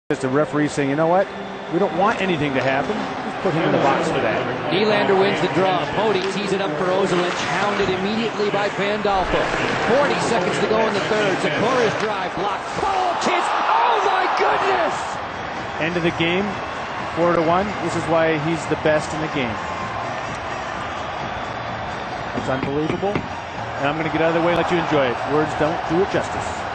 Just the referee saying, you know what? We don't want anything to happen. Just put him in the box for that. Nylander wins the draw. Pody tees it up for Ozolinsh. Hounded immediately by Pandolfo. 40 seconds to go in the third. Zakora's drive blocked. Oh, kiss! Oh my goodness! End of the game, 4-1. This is why he's the best in the game. That's unbelievable. And I'm going to get out of the way and let you enjoy it. Words don't do it justice.